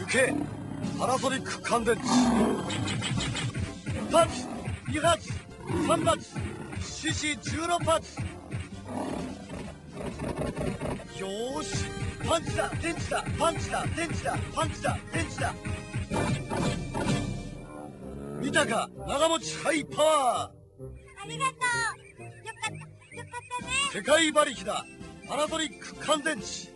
行けパナソニック乾電池。1発2発3発 CC16 発。よーし、パンチだ電池だパンチだ電池だパンチだ電池だ。見たか長持ちハイパワー。 ありがとう。よかったね。 世界馬力だパナソニック乾電池。